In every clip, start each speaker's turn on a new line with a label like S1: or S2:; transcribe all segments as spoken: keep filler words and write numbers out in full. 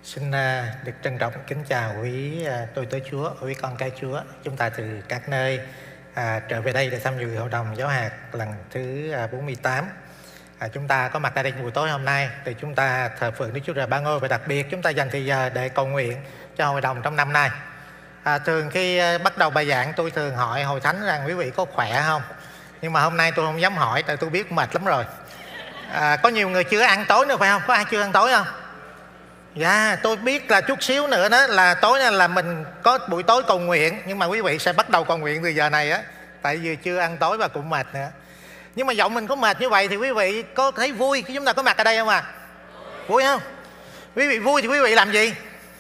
S1: Xin uh, được trân trọng kính chào quý uh, tôi tớ Chúa, quý con cái Chúa. Chúng ta từ các nơi uh, trở về đây để tham dự hội đồng giáo hạt lần thứ uh, bốn mươi tám. Uh, chúng ta có mặt tại đây buổi tối hôm nay để chúng ta thờ phượng Đức Chúa Trời Ba Ngôi, và đặc biệt chúng ta dành thời giờ để cầu nguyện cho hội đồng trong năm nay. Uh, thường khi uh, bắt đầu bài giảng, tôi thường hỏi hội thánh rằng quý vị có khỏe không? Nhưng mà hôm nay tôi không dám hỏi, tại tôi biết mệt lắm rồi. Uh, có nhiều người chưa ăn tối nữa phải không? Có ai chưa ăn tối không? Dạ, yeah, tôi biết là chút xíu nữa đó là tối nay là mình có buổi tối cầu nguyện. Nhưng mà quý vị sẽ bắt đầu cầu nguyện từ giờ này á, tại vì chưa ăn tối và cũng mệt nữa. Nhưng mà giọng mình có mệt như vậy thì quý vị có thấy vui khi chúng ta có mặt ở đây không ạ? À? Vui không? Quý vị vui thì quý vị làm gì?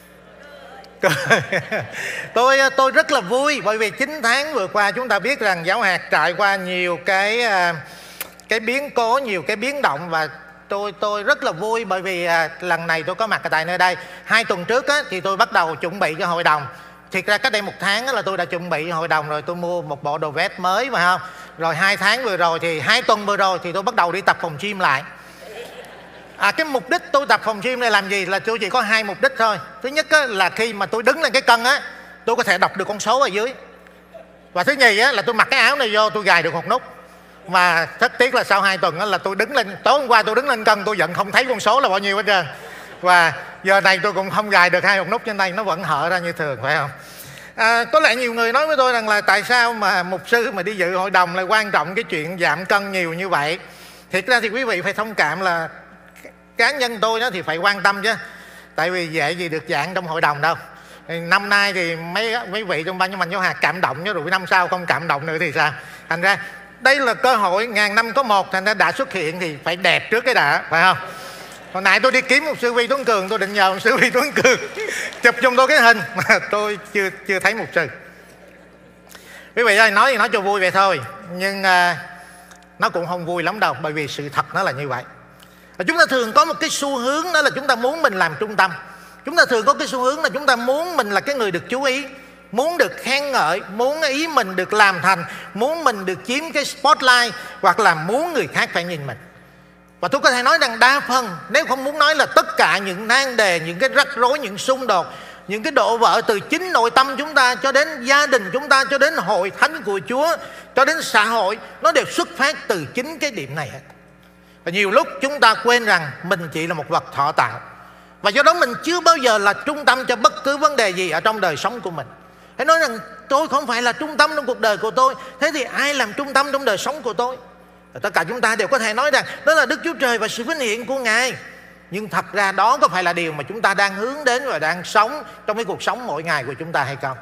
S1: tôi tôi rất là vui, bởi vì chín tháng vừa qua chúng ta biết rằng giáo hạt trải qua nhiều cái cái biến cố, nhiều cái biến động, và tôi tôi rất là vui bởi vì à, lần này tôi có mặt tại nơi đây. Hai tuần trước á, thì tôi bắt đầu chuẩn bị cho hội đồng. Thiệt ra cách đây một tháng á, là tôi đã chuẩn bị hội đồng rồi, tôi mua một bộ đồ vest mới phải không? Rồi hai tháng vừa rồi thì hai tuần vừa rồi thì tôi bắt đầu đi tập phòng gym lại. À, cái mục đích tôi tập phòng gym này làm gì là tôi chỉ có hai mục đích thôi. Thứ nhất á, là khi mà tôi đứng lên cái cân á, tôi có thể đọc được con số ở dưới. Và thứ nhì á, là tôi mặc cái áo này vô tôi gài được một nút. Mà rất tiếc là sau hai tuần đó là tôi đứng lên, tối hôm qua tôi đứng lên cân tôi vẫn không thấy con số là bao nhiêu hết trơn. Và giờ này tôi cũng không gài được hai hộp nút trên đây, nó vẫn hở ra như thường phải không? À, có lẽ nhiều người nói với tôi rằng là tại sao mà mục sư mà đi dự hội đồng lại quan trọng cái chuyện giảm cân nhiều như vậy. Thiệt ra thì quý vị phải thông cảm là cá nhân tôi đó thì phải quan tâm chứ. Tại vì dễ gì được dạng trong hội đồng đâu. Năm nay thì mấy mấy vị trong ban giám hành giáo hạt cảm động chứ, rồi năm sau không cảm động nữa thì sao? Thành ra đây là cơ hội ngàn năm có một, thành ra đã xuất hiện thì phải đẹp trước cái đã, phải không? Hồi nãy tôi đi kiếm một sư Vi Tuấn Cường, tôi định nhờ một sư Vi Tuấn Cường chụp cho tôi cái hình mà tôi chưa chưa thấy một sư. Quý vị ơi, nói thì nói cho vui vậy thôi, nhưng uh, nó cũng không vui lắm đâu, bởi vì sự thật nó là như vậy. Và chúng ta thường có một cái xu hướng đó là chúng ta muốn mình làm trung tâm. Chúng ta thường có cái xu hướng là chúng ta muốn mình là cái người được chú ý, muốn được khen ngợi, muốn ý mình được làm thành, muốn mình được chiếm cái spotlight, hoặc là muốn người khác phải nhìn mình. Và tôi có thể nói rằng đa phần, nếu không muốn nói là tất cả những nan đề, những cái rắc rối, những xung đột, những cái đổ vỡ từ chính nội tâm chúng ta cho đến gia đình chúng ta, cho đến hội thánh của Chúa, cho đến xã hội, nó đều xuất phát từ chính cái điểm này. Và nhiều lúc chúng ta quên rằng mình chỉ là một vật thọ tạo, và do đó mình chưa bao giờ là trung tâm cho bất cứ vấn đề gì ở trong đời sống của mình. Hãy nói rằng tôi không phải là trung tâm trong cuộc đời của tôi, thế thì ai làm trung tâm trong đời sống của tôi? Tất cả chúng ta đều có thể nói rằng đó là Đức Chúa Trời và sự vinh hiển của Ngài. Nhưng thật ra đó có phải là điều mà chúng ta đang hướng đến và đang sống trong cái cuộc sống mỗi ngày của chúng ta hay không?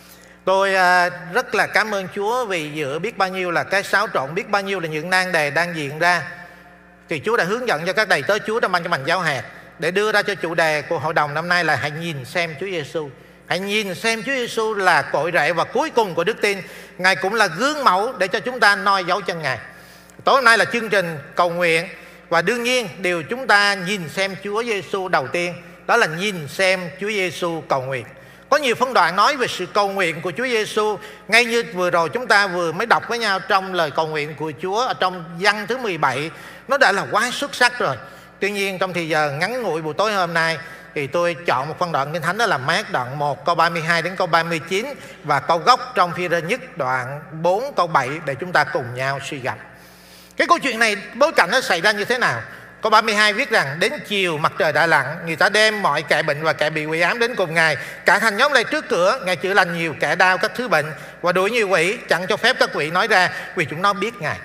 S1: Tôi rất là cảm ơn Chúa vì giữa biết bao nhiêu là cái xáo trộn, biết bao nhiêu là những nan đề đang diễn ra, thì Chúa đã hướng dẫn cho các đầy tớ Chúa trong ban giám hành giáo hạt để đưa ra cho chủ đề của hội đồng năm nay là hãy nhìn xem Chúa Giêsu. Hãy nhìn xem Chúa Giêsu là cội rễ và cuối cùng của đức tin. Ngài cũng là gương mẫu để cho chúng ta noi dấu chân Ngài. Tối hôm nay là chương trình cầu nguyện, và đương nhiên điều chúng ta nhìn xem Chúa Giêsu đầu tiên đó là nhìn xem Chúa Giêsu cầu nguyện. Có nhiều phân đoạn nói về sự cầu nguyện của Chúa Giêsu, ngay như vừa rồi chúng ta vừa mới đọc với nhau trong lời cầu nguyện của Chúa ở trong văn thứ mười bảy, nó đã là quá xuất sắc rồi. Tuy nhiên trong thời giờ ngắn ngủi buổi tối hôm nay thì tôi chọn một phân đoạn Kinh Thánh, đó là Mác đoạn một câu ba mươi hai đến câu ba mươi chín, và câu gốc trong Phi-rơ nhất đoạn bốn câu bảy để chúng ta cùng nhau suy gẫm. Cái câu chuyện này bối cảnh nó xảy ra như thế nào? Câu ba mươi hai viết rằng đến chiều mặt trời đã lặn, người ta đem mọi kẻ bệnh và kẻ bị quỷ ám đến cùng Ngài. Cả thành nhóm này trước cửa, Ngài chữa lành nhiều kẻ đau các thứ bệnh và đuổi nhiều quỷ, chẳng cho phép các quỷ nói ra vì chúng nó biết Ngài.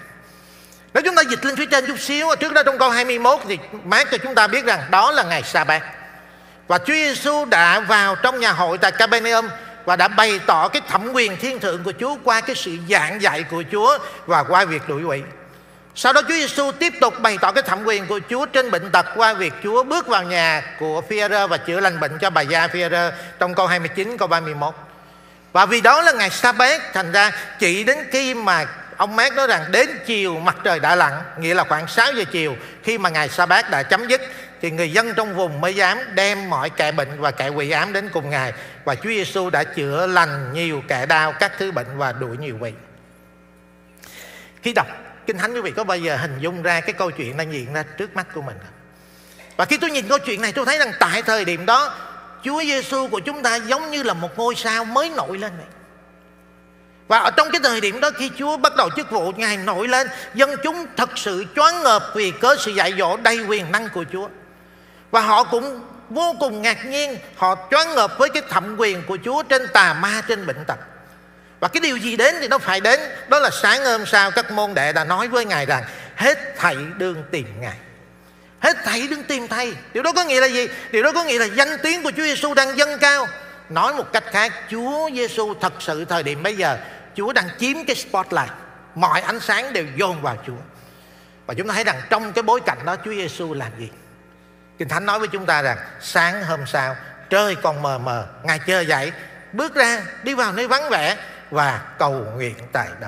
S1: Nếu chúng ta dịch lên phía trên chút xíu, trước đó trong câu hai mươi mốt thì Mác cho chúng ta biết rằng đó là ngày Sa-bát. Và Chúa Giêsu đã vào trong nhà hội tại Ca-bê-nê-um và đã bày tỏ cái thẩm quyền thiên thượng của Chúa qua cái sự giảng dạy của Chúa và qua việc đuổi quỷ. Sau đó Chúa Giêsu tiếp tục bày tỏ cái thẩm quyền của Chúa trên bệnh tật qua việc Chúa bước vào nhà của Phi-e-rơ và chữa lành bệnh cho bà già Phi-e-rơ trong câu hai mươi chín câu ba mươi mốt. Và vì đó là ngày Sa-bát, thành ra chỉ đến khi mà ông Mác nói rằng đến chiều mặt trời đã lặn, nghĩa là khoảng sáu giờ chiều, khi mà ngày Sa-bát đã chấm dứt, thì người dân trong vùng mới dám đem mọi kẻ bệnh và kẻ quỷ ám đến cùng Ngài. Và Chúa Giêsu đã chữa lành nhiều kẻ đau các thứ bệnh và đuổi nhiều quỷ. Khi đọc Kinh Thánh, quý vị có bao giờ hình dung ra cái câu chuyện đang diễn ra trước mắt của mình? Và khi tôi nhìn câu chuyện này, tôi thấy rằng tại thời điểm đó Chúa Giêsu của chúng ta giống như là một ngôi sao mới nổi lên vậy. Và ở trong cái thời điểm đó, khi Chúa bắt đầu chức vụ, Ngài nổi lên, dân chúng thật sự choáng ngợp vì cớ sự dạy dỗ đầy quyền năng của Chúa. Và họ cũng vô cùng ngạc nhiên, họ choáng ngợp với cái thẩm quyền của Chúa trên tà ma, trên bệnh tật. Và cái điều gì đến thì nó phải đến. Đó là sáng hôm sau các môn đệ đã nói với Ngài rằng hết thảy đương tìm Ngài. Hết thảy đương tìm Thầy. Điều đó có nghĩa là gì? Điều đó có nghĩa là danh tiếng của Chúa Giêsu đang dâng cao. Nói một cách khác, Chúa Giêsu thật sự thời điểm bây giờ, Chúa đang chiếm cái spotlight. Mọi ánh sáng đều dồn vào Chúa. Và chúng ta thấy rằng trong cái bối cảnh đó, Chúa Giêsu làm gì? Kinh Thánh nói với chúng ta rằng sáng hôm sau, trời còn mờ mờ, Ngài chơ dậy, bước ra, đi vào nơi vắng vẻ và cầu nguyện tại đó.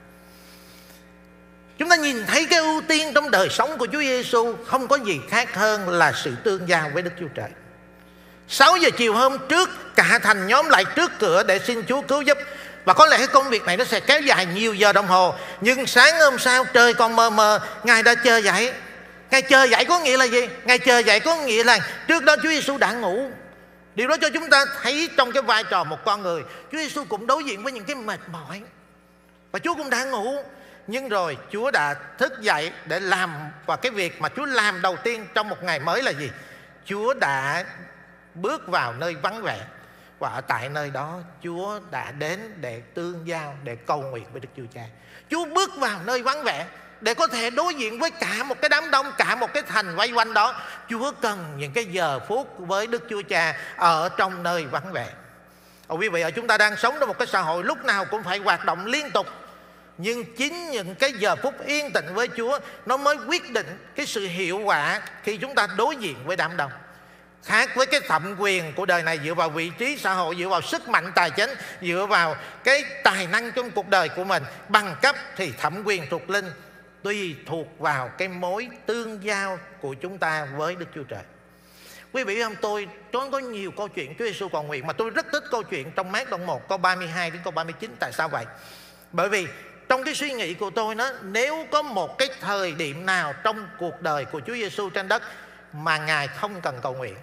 S1: Chúng ta nhìn thấy cái ưu tiên trong đời sống của Chúa Giêsu không có gì khác hơn là sự tương giao với Đức Chúa Trời. Sáu giờ chiều hôm trước, cả thành nhóm lại trước cửa để xin Chúa cứu giúp. Và có lẽ cái công việc này nó sẽ kéo dài nhiều giờ đồng hồ. Nhưng sáng hôm sau, trời còn mờ mờ, Ngài đã chơ dậy. Ngài chơ dậy có nghĩa là gì? Ngài chơ dậy có nghĩa là trước đó Chúa Giêsu đã ngủ. Điều đó cho chúng ta thấy trong cái vai trò một con người, Chúa Giêsu cũng đối diện với những cái mệt mỏi. Và Chúa cũng đã ngủ. Nhưng rồi Chúa đã thức dậy để làm. Và cái việc mà Chúa làm đầu tiên trong một ngày mới là gì? Chúa đã bước vào nơi vắng vẻ. Và ở tại nơi đó Chúa đã đến để tương giao, để cầu nguyện với Đức Chúa Cha. Chúa bước vào nơi vắng vẻ để có thể đối diện với cả một cái đám đông, cả một cái thành vây quanh đó. Chúa cần những cái giờ phút với Đức Chúa Cha ở trong nơi vắng vẻ. Ồ, quý vị, chúng ta đang sống trong một cái xã hội lúc nào cũng phải hoạt động liên tục. Nhưng chính những cái giờ phút yên tĩnh với Chúa nó mới quyết định cái sự hiệu quả khi chúng ta đối diện với đám đông. Khác với cái thẩm quyền của đời này dựa vào vị trí xã hội, dựa vào sức mạnh tài chính, dựa vào cái tài năng trong cuộc đời của mình, bằng cấp, thì thẩm quyền thuộc linh tùy thuộc vào cái mối tương giao của chúng ta với Đức Chúa Trời. Quý vị không, tôi tôi có nhiều câu chuyện Chúa Giêsu cầu nguyện, mà tôi rất thích câu chuyện trong Mát đoạn một câu ba mươi hai đến câu ba mươi chín. Tại sao vậy? Bởi vì trong cái suy nghĩ của tôi đó, nếu có một cái thời điểm nào trong cuộc đời của Chúa Giêsu trên đất mà Ngài không cần cầu nguyện,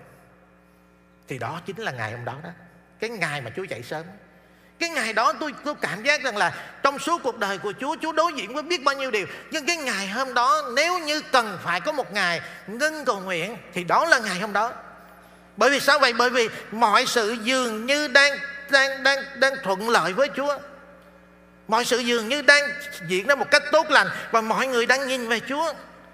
S1: thì đó chính là ngày hôm đó đó. Cái ngày mà Chúa dậy sớm. Cái ngày đó tôi, tôi cảm giác rằng là trong suốt cuộc đời của Chúa, Chúa đối diện với biết bao nhiêu điều. Nhưng cái ngày hôm đó, nếu như cần phải có một ngày ngưng cầu nguyện, thì đó là ngày hôm đó. Bởi vì sao vậy? Bởi vì mọi sự dường như đang, đang, đang, đang thuận lợi với Chúa. Mọi sự dường như đang diễn ra một cách tốt lành, và mọi người đang nhìn về Chúa.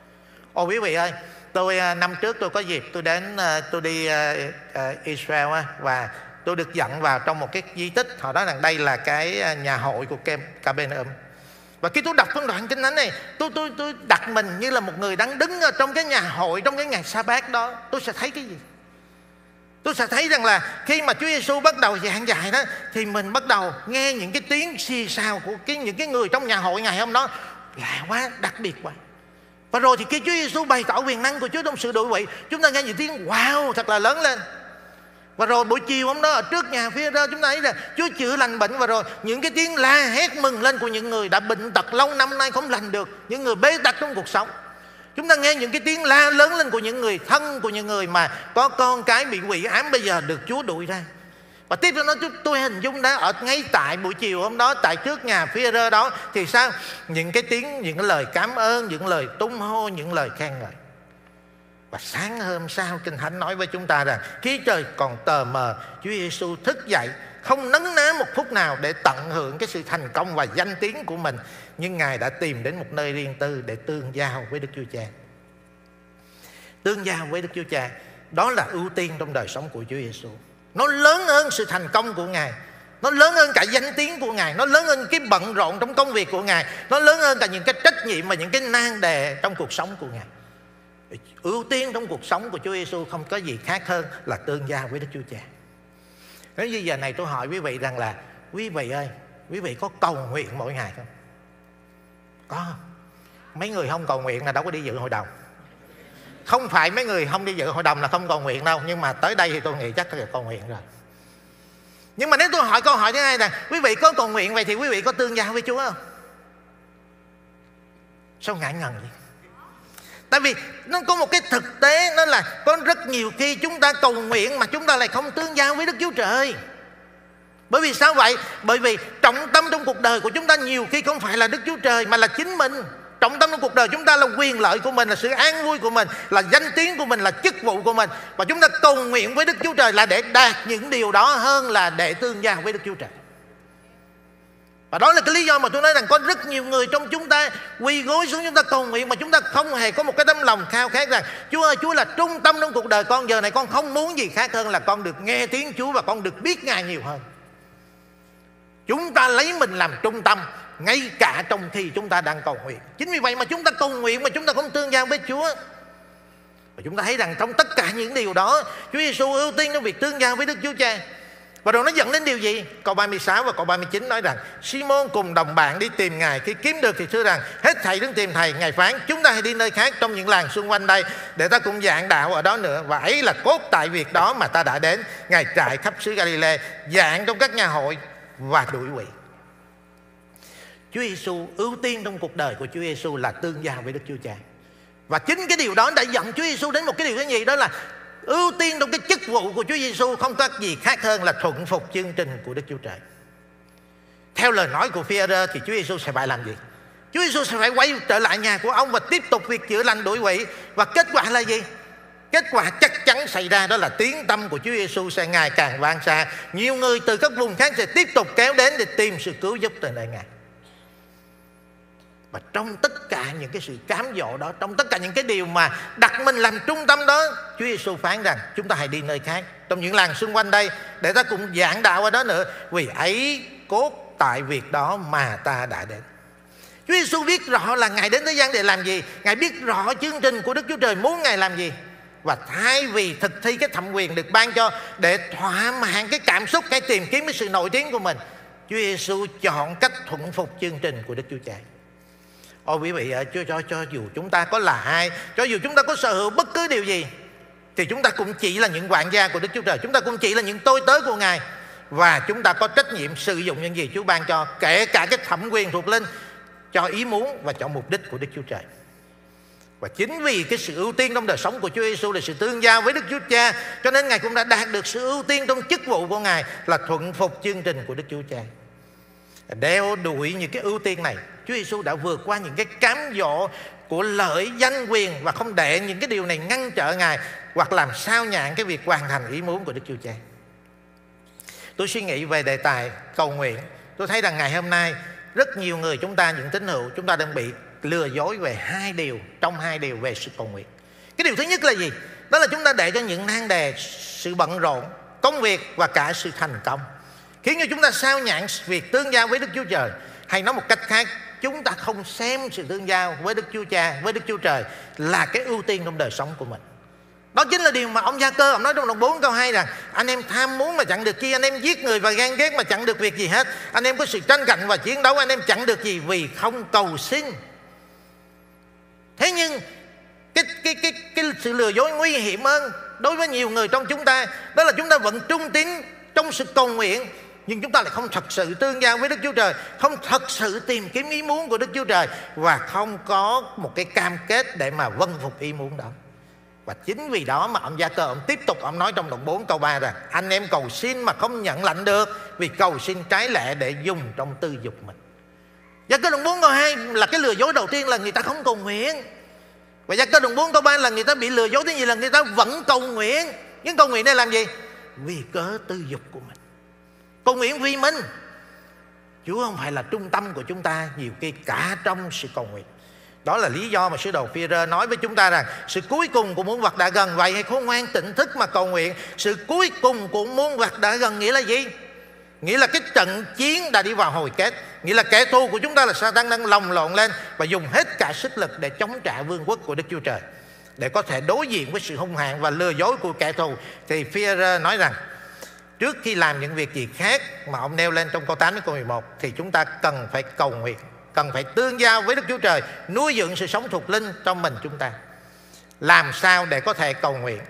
S1: Ồ quý vị ơi, tôi năm trước tôi có dịp tôi đến tôi đi Israel, và tôi được dẫn vào trong một cái di tích. Họ nói rằng đây là cái nhà hội của Capernaum. Và khi tôi đọc phân đoạn kinh thánh này, tôi tôi tôi đặt mình như là một người đang đứng ở trong cái nhà hội trong cái ngày Sa-bát đó. Tôi sẽ thấy cái gì? Tôi sẽ thấy rằng là khi mà Chúa Giêsu bắt đầu giảng dạy đó, thì mình bắt đầu nghe những cái tiếng xì xào của cái, những cái người trong nhà hội ngày hôm đó. Lạ quá, đặc biệt quá. Và rồi thì khi Chúa Giêsu bày tỏ quyền năng của Chúa trong sự đội vị, chúng ta nghe những tiếng wow thật là lớn lên. Và rồi buổi chiều hôm đó ở trước nhà phía đó, chúng ta thấy là Chúa chữa lành bệnh. Và rồi những cái tiếng la hét mừng lên của những người đã bệnh tật lâu năm nay không lành được, những người bế tắc trong cuộc sống. Chúng ta nghe những cái tiếng la lớn lên của những người thân, của những người mà có con cái bị quỷ ám bây giờ được Chúa đuổi ra. Và tiếp theo đó tôi hình dung đã ở ngay tại buổi chiều hôm đó, tại trước nhà Phi-e-rơ đó, thì sao? Những cái tiếng, những cái lời cảm ơn, những lời tung hô, những lời khen ngợi. Và sáng hôm sau Kinh Thánh nói với chúng ta rằng khi trời còn tờ mờ, Chúa Giêsu thức dậy, không nấn ná một phút nào để tận hưởng cái sự thành công và danh tiếng của mình. Nhưng Ngài đã tìm đến một nơi riêng tư để tương giao với Đức Chúa Cha. Tương giao với Đức Chúa Cha, đó là ưu tiên trong đời sống của Chúa Giêsu. Nó lớn hơn sự thành công của Ngài, nó lớn hơn cả danh tiếng của Ngài, nó lớn hơn cái bận rộn trong công việc của Ngài, nó lớn hơn cả những cái trách nhiệm và những cái nan đề trong cuộc sống của Ngài. Ưu tiên trong cuộc sống của Chúa Giêsu không có gì khác hơn là tương giao với Đức Chúa Cha. Nếu như giờ này tôi hỏi quý vị rằng là quý vị ơi, quý vị có cầu nguyện mỗi ngày không? Có. Mấy người không cầu nguyện là đâu có đi dự hội đồng. Không phải mấy người không đi dự hội đồng là không cầu nguyện đâu, nhưng mà tới đây thì tôi nghĩ chắc là cầu nguyện rồi. Nhưng mà nếu tôi hỏi câu hỏi thứ hai là quý vị có cầu nguyện, vậy thì quý vị có tương giao với Chúa không? Sao ngại ngần vậy? Tại vì nó có một cái thực tế, đó là có rất nhiều khi chúng ta cầu nguyện mà chúng ta lại không tương giao với Đức Chúa Trời. Bởi vì sao vậy? Bởi vì trọng tâm trong cuộc đời của chúng ta nhiều khi không phải là Đức Chúa Trời mà là chính mình. Trọng tâm trong cuộc đời chúng ta là quyền lợi của mình, là sự an vui của mình, là danh tiếng của mình, là chức vụ của mình. Và chúng ta cầu nguyện với Đức Chúa Trời là để đạt những điều đó hơn là để tương giao với Đức Chúa Trời. Và đó là cái lý do mà tôi nói rằng có rất nhiều người trong chúng ta quỳ gối xuống chúng ta cầu nguyện mà chúng ta không hề có một cái tấm lòng khao khát rằng Chúa ơi, Chúa là trung tâm trong cuộc đời con, giờ này con không muốn gì khác hơn là con được nghe tiếng Chúa và con được biết Ngài nhiều hơn. Chúng ta lấy mình làm trung tâm ngay cả trong khi chúng ta đang cầu nguyện. Chính vì vậy mà chúng ta cầu nguyện mà chúng ta không tương giao với Chúa. Và chúng ta thấy rằng trong tất cả những điều đó, Chúa Giêsu ưu tiên trong việc tương giao với Đức Chúa Cha. Và rồi nó dẫn đến điều gì? Câu ba mươi sáu và câu ba mươi chín nói rằng Simon cùng đồng bạn đi tìm Ngài. Khi kiếm được thì thưa rằng hết thảy đứng tìm Thầy. Ngài phán chúng ta hãy đi nơi khác trong những làng xung quanh đây để ta cũng giảng đạo ở đó nữa. Và ấy là cốt tại việc đó mà ta đã đến. Ngài trải khắp xứ Galilee, giảng trong các nhà hội và đuổi quỷ. Chúa Giêsu ưu tiên trong cuộc đời của Chúa Giêsu là tương giao với Đức Chúa Cha. Và chính cái điều đó đã dẫn Chúa Giêsu đến một cái điều cái gì, đó là ưu tiên trong cái chức vụ của Chúa Giêsu không có gì khác hơn là thuận phục chương trình của Đức Chúa Trời. Theo lời nói của Phi-e-rơ thì Chúa Giêsu sẽ phải làm gì? Chúa Giêsu sẽ phải quay trở lại nhà của ông và tiếp tục việc chữa lành đuổi quỷ. Và kết quả là gì? Kết quả chắc chắn xảy ra đó là tiếng tăm của Chúa Giêsu sẽ ngày càng vang xa. Nhiều người từ các vùng khác sẽ tiếp tục kéo đến để tìm sự cứu giúp từ nơi Ngài. Và trong tất cả những cái sự cám dỗ đó, trong tất cả những cái điều mà đặt mình làm trung tâm đó, Chúa Giêsu phán rằng chúng ta hãy đi nơi khác, trong những làng xung quanh đây, để ta cùng giảng đạo ở đó nữa. Vì ấy cốt tại việc đó mà ta đã đến. Chúa Giêsu biết rõ là Ngài đến thế gian để làm gì. Ngài biết rõ chương trình của Đức Chúa Trời muốn Ngài làm gì. Và thay vì thực thi cái thẩm quyền được ban cho để thỏa mãn cái cảm xúc hay tìm kiếm cái sự nổi tiếng của mình, Chúa Giêsu chọn cách thuận phục chương trình của Đức Chúa Cha. Ôi quý vị ơi, cho, cho, cho dù chúng ta có là ai, cho dù chúng ta có sở hữu bất cứ điều gì, thì chúng ta cũng chỉ là những quản gia của Đức Chúa Trời. Chúng ta cũng chỉ là những tôi tớ của Ngài. Và chúng ta có trách nhiệm sử dụng những gì Chúa ban cho, kể cả cái thẩm quyền thuộc linh, cho ý muốn và cho mục đích của Đức Chúa Trời. Và chính vì cái sự ưu tiên trong đời sống của Chúa Giêsu là sự tương giao với Đức Chúa Cha, cho nên Ngài cũng đã đạt được sự ưu tiên trong chức vụ của Ngài là thuận phục chương trình của Đức Chúa Cha. Đeo đuổi những cái ưu tiên này, Chúa Giêsu đã vượt qua những cái cám dỗ của lợi danh quyền và không để những cái điều này ngăn trở Ngài hoặc làm sao nhãn cái việc hoàn thành ý muốn của Đức Chúa Cha. Tôi suy nghĩ về đề tài cầu nguyện, tôi thấy rằng ngày hôm nay rất nhiều người chúng ta, những tín hữu, chúng ta đang bị lừa dối về hai điều, trong hai điều về sự cầu nguyện. Cái điều thứ nhất là gì? Đó là chúng ta để cho những nan đề, sự bận rộn, công việc và cả sự thành công khiến cho chúng ta sao nhãn việc tương giao với Đức Chúa Trời. Hay nói một cách khác, chúng ta không xem sự tương giao với Đức Chúa Cha, với Đức Chúa Trời là cái ưu tiên trong đời sống của mình. Đó chính là điều mà ông Gia-cơ ông nói trong đoạn bốn câu hai rằng anh em tham muốn mà chẳng được chi, anh em giết người và ghen ghét mà chẳng được việc gì hết, anh em có sự tranh cạnh và chiến đấu, anh em chẳng được gì vì không cầu xin. Thế nhưng cái, cái, cái, cái sự lừa dối nguy hiểm hơn đối với nhiều người trong chúng ta, đó là chúng ta vẫn trung tín trong sự cầu nguyện, nhưng chúng ta lại không thật sự tương giao với Đức Chúa Trời, không thật sự tìm kiếm ý muốn của Đức Chúa Trời, và không có một cái cam kết để mà vâng phục ý muốn đó. Và chính vì đó mà ông Gia-cơ ông tiếp tục ông nói trong đoạn bốn câu ba rằng anh em cầu xin mà không nhận lãnh được, vì cầu xin trái lệ để dùng trong tư dục mình. Gia-cơ đoạn bốn câu hai là cái lừa dối đầu tiên, là người ta không cầu nguyện. Và Gia-cơ đoạn bốn câu ba là người ta bị lừa dối thứ gì, là người ta vẫn cầu nguyện. Nhưng cầu nguyện này làm gì? Vì cớ tư dục của mình, cầu nguyện vì mình. Chúa không phải là trung tâm của chúng ta nhiều khi cả trong sự cầu nguyện. Đó là lý do mà sứ đồ Phi-e-rơ nói với chúng ta rằng sự cuối cùng của muôn vật đã gần, vậy hãy khôn ngoan tỉnh thức mà cầu nguyện. Sự cuối cùng của muôn vật đã gần nghĩa là gì? Nghĩa là cái trận chiến đã đi vào hồi kết. Nghĩa là kẻ thù của chúng ta là Sa-tan đang lồng lộn lên và dùng hết cả sức lực để chống trả vương quốc của Đức Chúa Trời, để có thể đối diện với sự hung hãn và lừa dối của kẻ thù. Thì Phi-e-rơ nói rằng trước khi làm những việc gì khác mà ông nêu lên trong câu tám đến câu mười một, thì chúng ta cần phải cầu nguyện, cần phải tương giao với Đức Chúa Trời, nuôi dưỡng sự sống thuộc linh trong mình chúng ta. Làm sao để có thể cầu nguyện?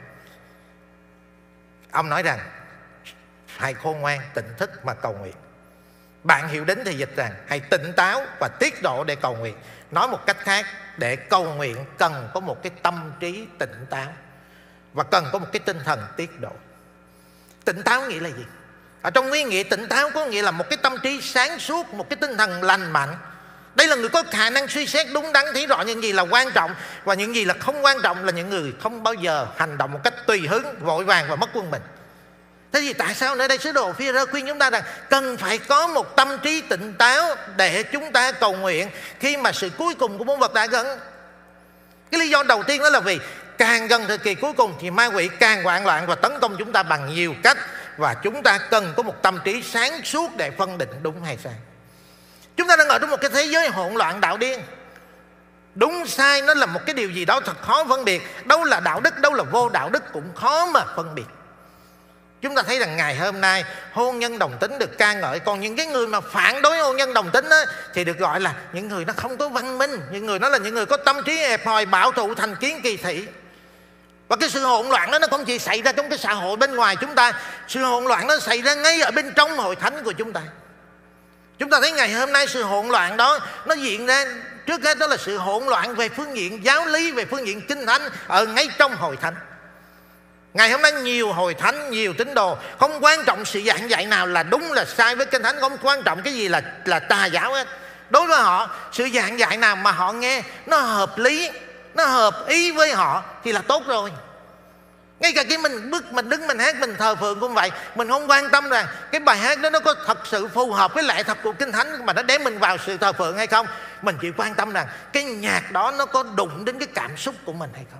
S1: Ông nói rằng hãy khôn ngoan tỉnh thức mà cầu nguyện. Bạn Hiểu Đính thì dịch rằng hãy tỉnh táo và tiết độ để cầu nguyện. Nói một cách khác, để cầu nguyện cần có một cái tâm trí tỉnh táo và cần có một cái tinh thần tiết độ. Tỉnh táo nghĩa là gì? Ở trong nguyên nghĩa tỉnh táo có nghĩa là một cái tâm trí sáng suốt, một cái tinh thần lành mạnh. Đây là người có khả năng suy xét đúng đắn, thấy rõ những gì là quan trọng và những gì là không quan trọng, là những người không bao giờ hành động một cách tùy hứng, vội vàng và mất quân bình. Thế thì tại sao ở đây sứ đồ Phi-e-rơ khuyên chúng ta rằng cần phải có một tâm trí tỉnh táo để chúng ta cầu nguyện khi mà sự cuối cùng của muôn vật đã gần? Cái lý do đầu tiên đó là vì càng gần thời kỳ cuối cùng thì ma quỷ càng hoảng loạn và tấn công chúng ta bằng nhiều cách, và chúng ta cần có một tâm trí sáng suốt để phân định đúng hay sai. Chúng ta đang ở trong một cái thế giới hỗn loạn đạo điên. Đúng sai nó là một cái điều gì đó thật khó phân biệt. Đâu là đạo đức, đâu là vô đạo đức cũng khó mà phân biệt. Chúng ta thấy rằng ngày hôm nay hôn nhân đồng tính được ca ngợi, còn những cái người mà phản đối hôn nhân đồng tính á, thì được gọi là những người nó không có văn minh, những người đó là những người có tâm trí hẹp hòi, bảo thủ, thành kiến, kỳ thị. Và cái sự hỗn loạn đó nó không chỉ xảy ra trong cái xã hội bên ngoài chúng ta, sự hỗn loạn nó xảy ra ngay ở bên trong hội thánh của chúng ta. Chúng ta thấy ngày hôm nay sự hỗn loạn đó nó diễn ra, trước hết đó là sự hỗn loạn về phương diện giáo lý, về phương diện kinh thánh ở ngay trong hội thánh. Ngày hôm nay nhiều hội thánh, nhiều tín đồ không quan trọng sự giảng dạy nào là đúng là sai với kinh thánh, không quan trọng cái gì là là tà giáo hết. Đối với họ, sự giảng dạy nào mà họ nghe nó hợp lý, nó hợp ý với họ thì là tốt rồi. Ngay cả khi mình bước, mình đứng, mình hát, mình thờ phượng cũng vậy. Mình không quan tâm rằng cái bài hát đó nó có thật sự phù hợp với lẽ thật của kinh thánh mà nó đem mình vào sự thờ phượng hay không. Mình chỉ quan tâm rằng cái nhạc đó nó có đụng đến cái cảm xúc của mình hay không.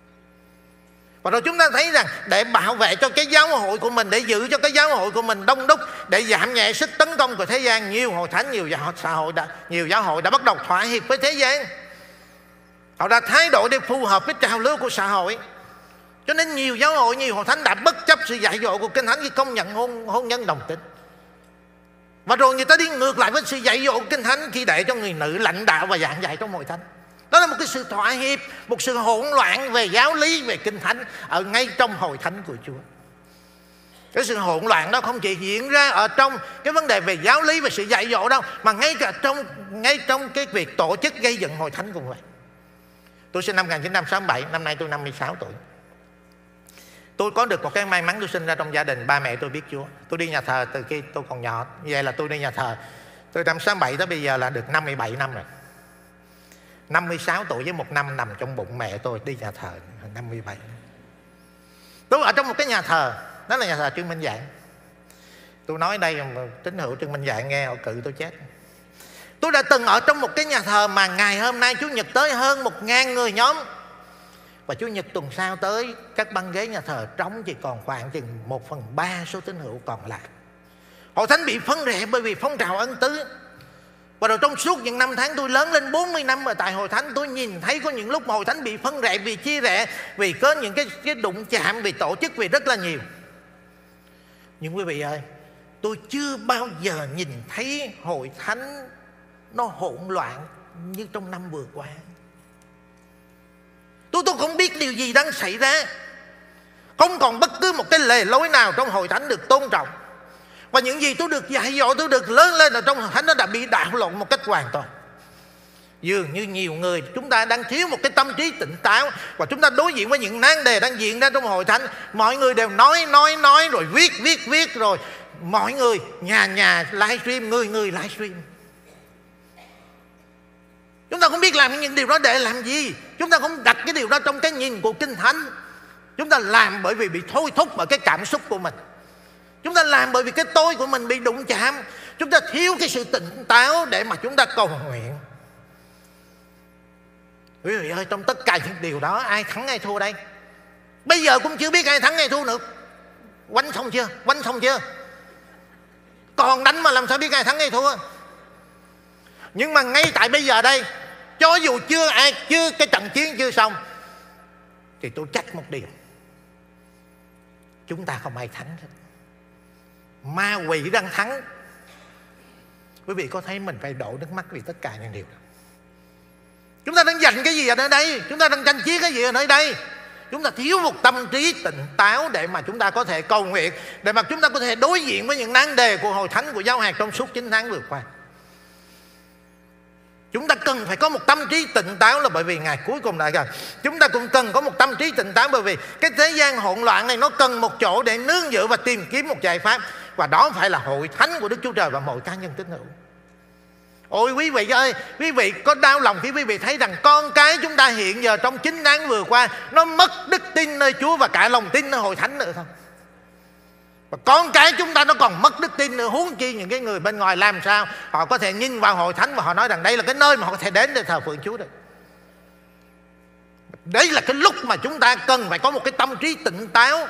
S1: Và rồi chúng ta thấy rằng để bảo vệ cho cái giáo hội của mình, để giữ cho cái giáo hội của mình đông đúc, để giảm nhẹ sức tấn công của thế gian, nhiều hội thánh, nhiều giáo xã hội đã, nhiều giáo hội đã bắt đầu thỏa hiệp với thế gian. Họ đã thay đổi để phù hợp với trào lưu của xã hội. Cho nên nhiều giáo hội, nhiều hội thánh đã bất chấp sự dạy dỗ của kinh thánh khi công nhận hôn, hôn nhân đồng tính. Và rồi người ta đi ngược lại với sự dạy dỗ của kinh thánh khi để cho người nữ lãnh đạo và giảng dạy trong hội thánh. Đó là một cái sự thỏa hiệp, một sự hỗn loạn về giáo lý, về kinh thánh ở ngay trong hội thánh của Chúa. Cái sự hỗn loạn đó không chỉ diễn ra ở trong cái vấn đề về giáo lý, về sự dạy dỗ đâu, mà ngay cả trong ngay trong cái việc tổ chức gây dựng hội thánh cũng vậy. Tôi sinh năm một nghìn chín trăm sáu mươi bảy, năm nay tôi năm mươi sáu tuổi. Tôi có được một cái may mắn, tôi sinh ra trong gia đình ba mẹ tôi biết Chúa. Tôi đi nhà thờ từ khi tôi còn nhỏ. Vậy là tôi đi nhà thờ từ năm sáu mươi bảy tới bây giờ là được năm mươi bảy năm rồi. năm mươi sáu tuổi với một năm nằm trong bụng mẹ tôi đi nhà thờ năm mươi bảy. Tôi ở trong một cái nhà thờ, đó là nhà thờ Trương Minh Giảng. Tôi nói đây tín hữu Trương Minh Giảng nghe họ cự tôi chết. Tôi đã từng ở trong một cái nhà thờ mà ngày hôm nay Chủ nhật tới hơn một ngàn người nhóm. Và Chủ nhật tuần sau tới các băng ghế nhà thờ trống chỉ còn khoảng chừng một phần ba số tín hữu còn lại. Hội thánh bị phân rẽ bởi vì phong trào ân tứ. Và rồi trong suốt những năm tháng tôi lớn lên bốn mươi năm ở tại hội thánh, tôi nhìn thấy có những lúc mà hội thánh bị phân rẽ vì chia rẽ, vì có những cái, cái đụng chạm, vì tổ chức, vì rất là nhiều. Nhưng quý vị ơi, tôi chưa bao giờ nhìn thấy hội thánh nó hỗn loạn như trong năm vừa qua. Tôi tôi không biết điều gì đang xảy ra. Không còn bất cứ một cái lề lối nào trong hội thánh được tôn trọng. Và những gì tôi được dạy dỗ, tôi được lớn lên ở trong hội thánh nó đã bị đảo lộn một cách hoàn toàn. Dường như nhiều người chúng ta đang thiếu một cái tâm trí tỉnh táo, và chúng ta đối diện với những nan đề đang diễn ra trong hội thánh. Mọi người đều nói, nói, nói, rồi viết, viết, viết, rồi mọi người nhà nhà livestream, người người livestream. Chúng ta không biết làm những điều đó để làm gì. Chúng ta không đặt cái điều đó trong cái nhìn của kinh thánh. Chúng ta làm bởi vì bị thôi thúc bởi cái cảm xúc của mình. Chúng ta làm bởi vì cái tôi của mình bị đụng chạm. Chúng ta thiếu cái sự tỉnh táo để mà chúng ta cầu nguyện. Quý vị ơi, trong tất cả những điều đó ai thắng ai thua đây? Bây giờ cũng chưa biết ai thắng ai thua nữa. Quánh xong chưa? Quánh xong chưa? Còn đánh mà làm sao biết ai thắng ai thua? Nhưng mà ngay tại bây giờ đây, cho dù chưa ai chưa cái trận chiến chưa xong, thì tôi chắc một điều: chúng ta không ai thắng hết. Ma quỷ đang thắng. Quý vị có thấy mình phải đổ nước mắt vì tất cả những điều đó? Chúng ta đang giành cái gì ở nơi đây? Chúng ta đang tranh chiến cái gì ở nơi đây? Chúng ta thiếu một tâm trí tỉnh táo để mà chúng ta có thể cầu nguyện, để mà chúng ta có thể đối diện với những nan đề của hội thánh, của giáo hạt trong suốt chín tháng vừa qua. Chúng ta cần phải có một tâm trí tỉnh táo là bởi vì ngày cuối cùng lại gần. Chúng ta cũng cần có một tâm trí tỉnh táo bởi vì cái thế gian hỗn loạn này nó cần một chỗ để nương dựa và tìm kiếm một giải pháp. Và đó phải là hội thánh của Đức Chúa Trời và mỗi cá nhân tín hữu. Ôi quý vị ơi, quý vị có đau lòng khi quý vị thấy rằng con cái chúng ta hiện giờ trong chín tháng vừa qua nó mất đức tin nơi Chúa và cả lòng tin nơi hội thánh nữa không? Và con cái chúng ta nó còn mất đức tin nữa, huống chi những cái người bên ngoài làm sao họ có thể nhìn vào hội thánh và họ nói rằng đây là cái nơi mà họ có thể đến để thờ phượng Chúa được. Đấy là cái lúc mà chúng ta cần phải có một cái tâm trí tỉnh táo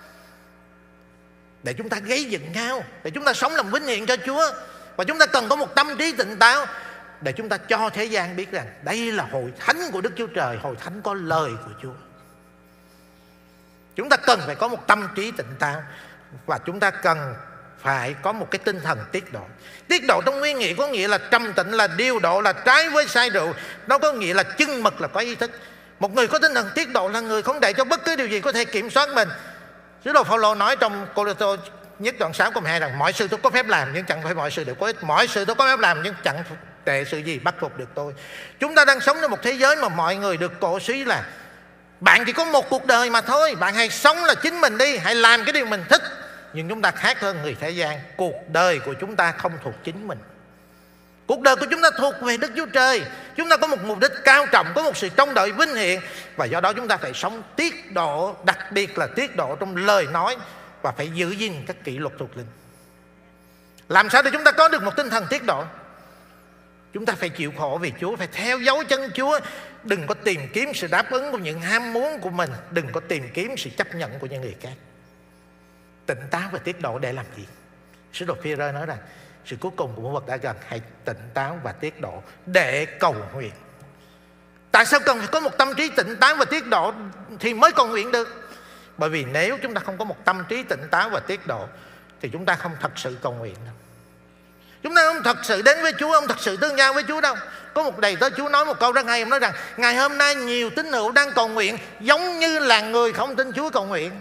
S1: để chúng ta gây dựng nhau, để chúng ta sống làm vinh hiển cho Chúa. Và chúng ta cần có một tâm trí tỉnh táo để chúng ta cho thế gian biết rằng đây là hội thánh của Đức Chúa Trời, hội thánh có lời của Chúa. Chúng ta cần phải có một tâm trí tỉnh táo. Và chúng ta cần phải có một cái tinh thần tiết độ. Tiết độ trong nguyên nghĩa có nghĩa là trầm tĩnh, là điều độ, là trái với say rượu. Nó có nghĩa là chưng mực, là có ý thức. Một người có tinh thần tiết độ là người không để cho bất cứ điều gì có thể kiểm soát mình. Sứ đồ Phao-lô nói trong Cô-rinh-tô nhất đoạn sáu câu hai rằng mọi sự tôi có phép làm nhưng chẳng phải mọi sự đều có ích. Mọi sự tôi có phép làm nhưng chẳng tệ sự gì bắt phục được tôi. Chúng ta đang sống trong một thế giới mà mọi người được cổ suý là bạn chỉ có một cuộc đời mà thôi, bạn hãy sống là chính mình đi, hãy làm cái điều mình thích. Nhưng chúng ta khác hơn người thế gian. Cuộc đời của chúng ta không thuộc chính mình. Cuộc đời của chúng ta thuộc về Đức Chúa Trời. Chúng ta có một mục đích cao trọng, có một sự trông đợi vinh hiển. Và do đó chúng ta phải sống tiết độ, đặc biệt là tiết độ trong lời nói. Và phải giữ gìn các kỷ luật thuộc linh. Làm sao để chúng ta có được một tinh thần tiết độ? Chúng ta phải chịu khổ vì Chúa, phải theo dấu chân Chúa. Đừng có tìm kiếm sự đáp ứng của những ham muốn của mình. Đừng có tìm kiếm sự chấp nhận của những người khác. Tỉnh táo và tiết độ để làm gì? Sứ đồ Phi-rơ nói rằng sự cuối cùng của muôn vật đã gần. Hãy tỉnh táo và tiết độ để cầu nguyện. Tại sao cần phải có một tâm trí tỉnh táo và tiết độ thì mới cầu nguyện được? Bởi vì nếu chúng ta không có một tâm trí tỉnh táo và tiết độ thì chúng ta không thật sự cầu nguyện đâu. Chúng ta không thật sự đến với Chúa, không thật sự tương giao với Chúa đâu. Có một đầy tớ Chúa nói một câu rất hay. Ông nói rằng ngày hôm nay nhiều tín hữu đang cầu nguyện giống như là người không tin Chúa cầu nguyện.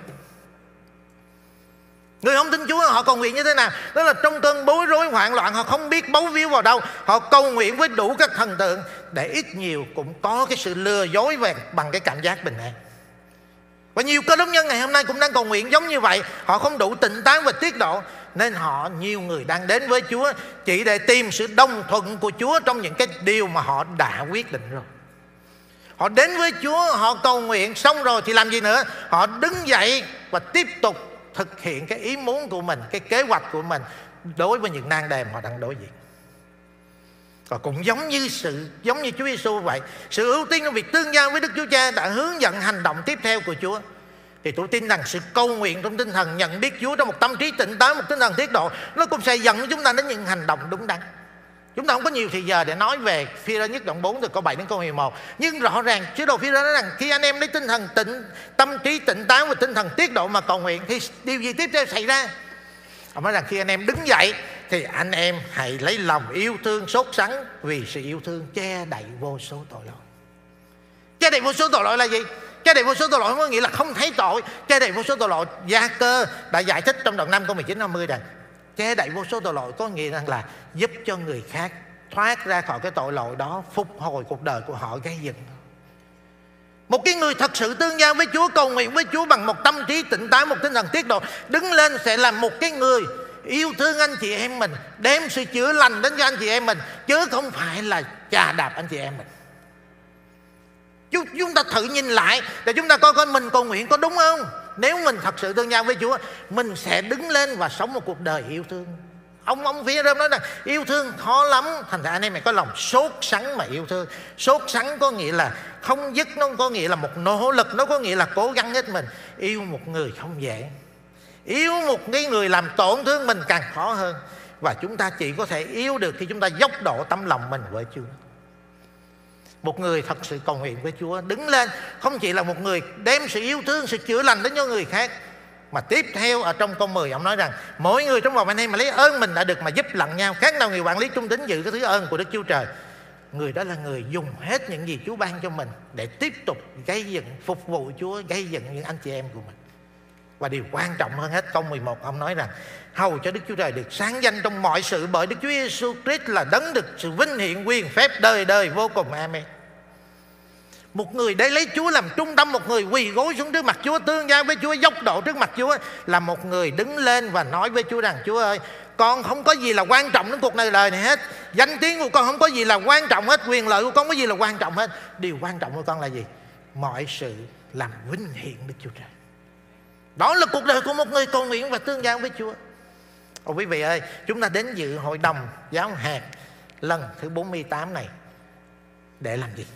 S1: Người không tin Chúa họ cầu nguyện như thế nào? Đó là trong cơn bối rối hoảng loạn, họ không biết bấu víu vào đâu. Họ cầu nguyện với đủ các thần tượng để ít nhiều cũng có cái sự lừa dối về bằng cái cảm giác bình an. Và nhiều cơ đốc nhân ngày hôm nay cũng đang cầu nguyện giống như vậy. Họ không đủ tỉnh táo và tiết độ, nên họ nhiều người đang đến với Chúa chỉ để tìm sự đồng thuận của Chúa trong những cái điều mà họ đã quyết định rồi. Họ đến với Chúa, họ cầu nguyện xong rồi thì làm gì nữa? Họ đứng dậy và tiếp tục thực hiện cái ý muốn của mình, cái kế hoạch của mình đối với những nan đề mà họ đang đối diện. Và cũng giống như sự giống như Chúa Giêsu vậy, sự ưu tiên trong việc tương giao với Đức Chúa Cha đã hướng dẫn hành động tiếp theo của Chúa. Thì tôi tin rằng sự cầu nguyện trong tinh thần nhận biết Chúa trong một tâm trí tỉnh táo, một tinh thần tiết độ, nó cũng sẽ dẫn chúng ta đến những hành động đúng đắn. Chúng ta không có nhiều thời giờ để nói về Phi-rơ nhất đoạn bốn từ câu bảy đến câu mười một. Nhưng rõ ràng sứ đồ Phi-rơ nói rằng khi anh em lấy tinh thần tỉnh, tâm trí tỉnh táo và tinh thần tiết độ mà cầu nguyện thì điều gì tiếp theo xảy ra? Ông nói rằng khi anh em đứng dậy thì anh em hãy lấy lòng yêu thương sốt sắng, vì sự yêu thương che đậy vô số tội lỗi. Che đậy vô số tội lỗi là gì? Che đậy vô số tội lỗi không có nghĩa là không thấy tội. Che đậy vô số tội lỗi, Gia Cơ đã giải thích trong đoạn năm câu mười chín hai mươi rằng che đậy vô số tội lỗi có nghĩa rằng là giúp cho người khác thoát ra khỏi cái tội lỗi đó, phục hồi cuộc đời của họ gây dựng. Một cái người thật sự tương giao với Chúa, cầu nguyện với Chúa bằng một tâm trí tỉnh táo, một tinh thần tiết độ, đứng lên sẽ là một cái người yêu thương anh chị em mình, đem sự chữa lành đến cho anh chị em mình, chứ không phải là chà đạp anh chị em mình. Chúng ta thử nhìn lại để chúng ta coi coi mình cầu nguyện có đúng không. Nếu mình thật sự tương giao với Chúa, mình sẽ đứng lên và sống một cuộc đời yêu thương. Ông ông Phi-rơ nói rằng yêu thương khó lắm. Thành ra anh em mình có lòng sốt sắng mà yêu thương. Sốt sắng có nghĩa là không dứt, nó có nghĩa là một nỗ lực, nó có nghĩa là cố gắng hết mình. Yêu một người không dễ. Yêu một cái người làm tổn thương mình càng khó hơn. Và chúng ta chỉ có thể yêu được khi chúng ta dốc độ tấm lòng mình với Chúa. Một người thật sự cầu nguyện với Chúa đứng lên không chỉ là một người đem sự yêu thương, sự chữa lành đến cho người khác, mà tiếp theo ở trong câu mười ông nói rằng mỗi người trong vòng anh em mà lấy ơn mình đã được mà giúp lẫn nhau, khác nào người quản lý trung tín giữ cái thứ ơn của Đức Chúa Trời. Người đó là người dùng hết những gì Chúa ban cho mình để tiếp tục gây dựng, phục vụ Chúa, gây dựng những anh chị em của mình. Và điều quan trọng hơn hết, câu mười một ông nói rằng hầu cho Đức Chúa Trời được sáng danh trong mọi sự, bởi Đức Chúa Giêsu Christ là đấng được sự vinh hiển quyền phép đời đời vô cùng. Amen. Một người để lấy Chúa làm trung tâm, một người quỳ gối xuống trước mặt Chúa, tương giao với Chúa, dốc độ trước mặt Chúa, là một người đứng lên và nói với Chúa rằng: Chúa ơi, con không có gì là quan trọng đến cuộc đời đời này hết. Danh tiếng của con không có gì là quan trọng hết. Quyền lợi của con không có gì là quan trọng hết. Điều quan trọng của con là gì? Mọi sự làm vinh hiển Đức Chúa Trời. Đó là cuộc đời của một người cầu nguyện và tương giao với Chúa. Ồ quý vị ơi, chúng ta đến dự hội đồng giáo hạt lần thứ bốn mươi tám này để làm gì?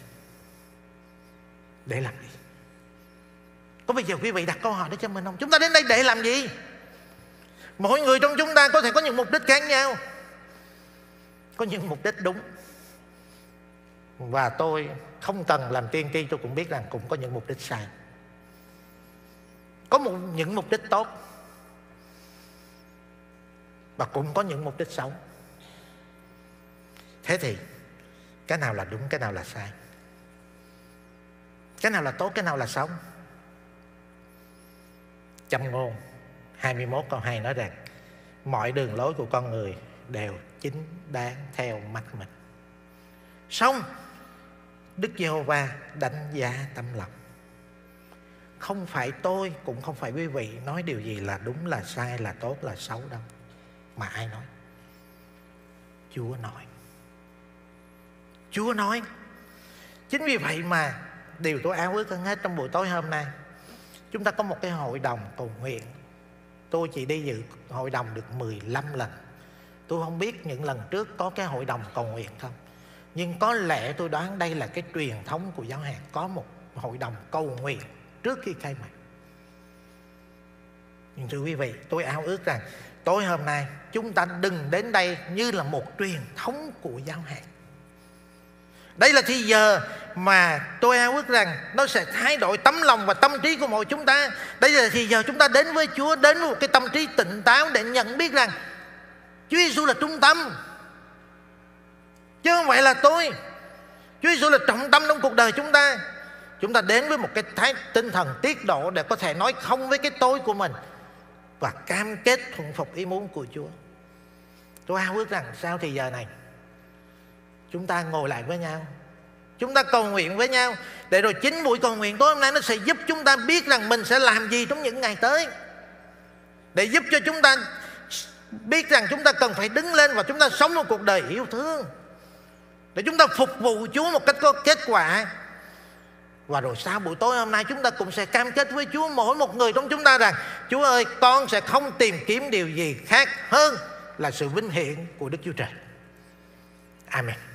S1: Để làm gì? Có bây giờ quý vị đặt câu hỏi đó cho mình không? Chúng ta đến đây để làm gì? Mỗi người trong chúng ta có thể có những mục đích khác nhau, có những mục đích đúng. Và tôi không cần làm tiên tri, tôi cũng biết rằng cũng có những mục đích sai. Có một, những mục đích tốt, và cũng có những mục đích xấu. Thế thì cái nào là đúng, cái nào là sai? Cái nào là tốt, cái nào là xấu? Châm ngôn hai mươi mốt câu hai nói rằng mọi đường lối của con người đều chính đáng theo mắt mình, song Đức Giê-hô-va đánh giá tấm lòng. Không phải tôi, cũng không phải quý vị nói điều gì là đúng, là sai, là tốt, là xấu đâu. Mà ai nói? Chúa nói. Chúa nói. Chính vì vậy mà điều tôi ao ước hơn hết trong buổi tối hôm nay, chúng ta có một cái hội đồng cầu nguyện. Tôi chỉ đi dự hội đồng được mười lăm lần. Tôi không biết những lần trước có cái hội đồng cầu nguyện không, nhưng có lẽ tôi đoán đây là cái truyền thống của giáo hạt, có một hội đồng cầu nguyện trước khi khai mạc. Nhưng thưa quý vị, tôi ao ước rằng tối hôm nay chúng ta đừng đến đây như là một truyền thống của giáo hạt. Đây là thì giờ mà tôi ao ước rằng nó sẽ thay đổi tấm lòng và tâm trí của mỗi chúng ta. Đây là thì giờ chúng ta đến với Chúa, đến với một cái tâm trí tỉnh táo để nhận biết rằng Chúa Giêsu là trung tâm, chứ không phải là tôi. Chúa Giêsu là trọng tâm trong cuộc đời chúng ta. Chúng ta đến với một cái thái tinh thần tiết độ để có thể nói không với cái tôi của mình và cam kết thuận phục ý muốn của Chúa. Tôi ao ước rằng sau thì giờ này chúng ta ngồi lại với nhau, chúng ta cầu nguyện với nhau, để rồi chính buổi cầu nguyện tối hôm nay nó sẽ giúp chúng ta biết rằng mình sẽ làm gì trong những ngày tới, để giúp cho chúng ta biết rằng chúng ta cần phải đứng lên và chúng ta sống một cuộc đời yêu thương, để chúng ta phục vụ Chúa một cách có kết quả. Và rồi sau buổi tối hôm nay chúng ta cũng sẽ cam kết với Chúa, mỗi một người trong chúng ta rằng: Chúa ơi, con sẽ không tìm kiếm điều gì khác hơn là sự vinh hiển của Đức Chúa Trời. Amen.